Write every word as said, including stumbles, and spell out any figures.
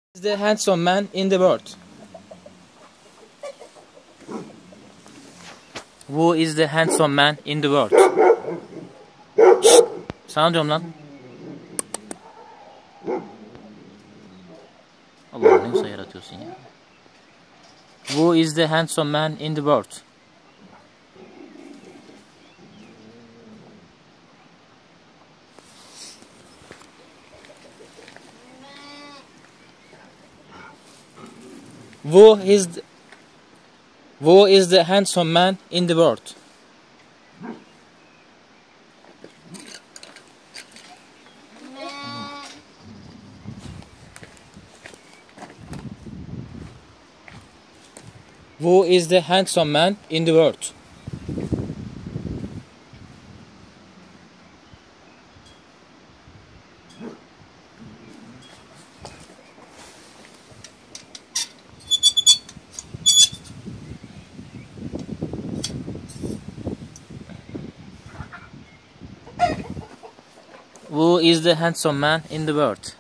Is the handsome man in the world? Who is the handsome man in the world? Şşt, sana diyorum lan. Allah, ne güzel yaratıyorsun ya. Who is the handsome man in the world? Who is the, who is the handsome man in the world? Who is the handsome man in the world? Who is the handsome man in the world?